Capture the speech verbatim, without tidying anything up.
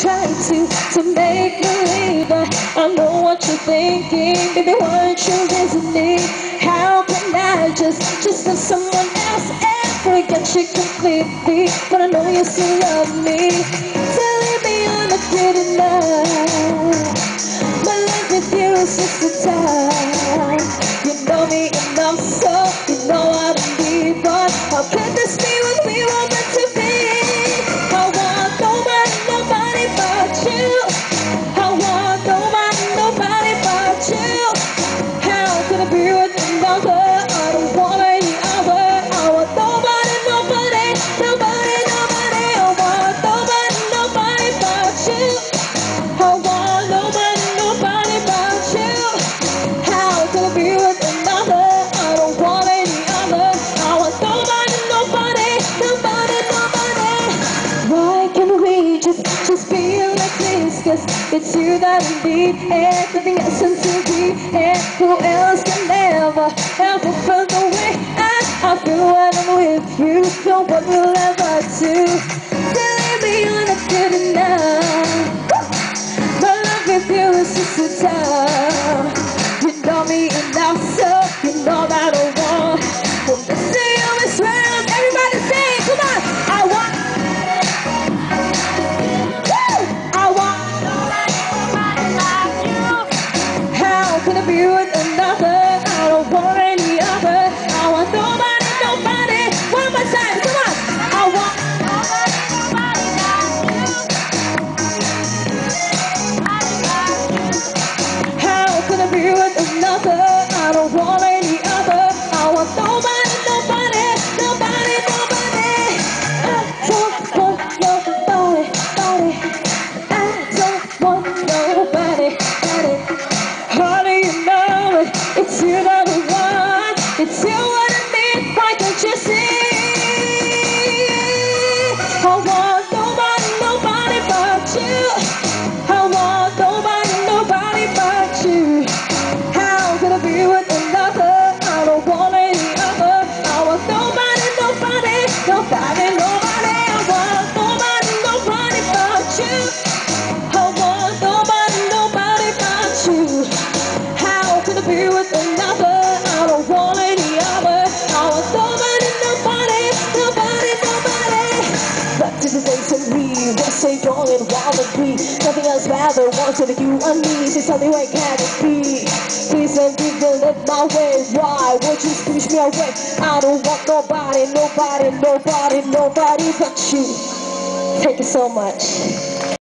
try to, to make believe that I know what you're thinking. Baby, weren't you listening? How can I just, just love someone else and forget you completely? But I know you still love me. Telling me I'm not good enough. My life with you is just a time. You know me enough, so you know I don't need one. How can this be what we were meant to be? I want nobody, nobody but you. I want nobody, nobody but you. How can I be with another? I don't want any other. I want nobody, nobody, nobody, nobody. I want nobody, nobody but you. I want nobody, nobody but you. How can I be with another? I don't want any other. I want nobody, nobody, nobody, nobody. Why can't we just, just be like this? Cause it's you that I need and nothing else until we and who else can ever, ever feel the way I, I feel when I'm with you. No one will ever do. Telling me you're not good enough. My love with you is just a time. You know me enough, so you know that I want. When I see you is round, everybody sing, come on. I want, woo! I want nobody like you. How can I be with another? I don't want any other. I want nobody, nobody. One more time, come on. I want nobody, nobody like you. How can I be with another? I don't want any other. I want nobody, nobody, nobody, nobody. I don't want nobody, nobody. I don't want nobody, nobody. How do you know it? It's you that I want. It's you what I need. Why can't you see? I want nobody, nobody but you. I want nobody, nobody but you. How can I be with another? I don't want any other. I want nobody, nobody, nobody, nobody. I want nobody, nobody but you. I want nobody, nobody but you. How can I be with another? I don't want any other. I want nobody, nobody, nobody, nobody. Back to the days when we were so young and wild and free. Nothing else matters, wanted you and me. Say something where can it be? Please don't give the live my way. Why would you push me away? I don't want nobody, nobody, nobody, nobody but you. Thank you so much.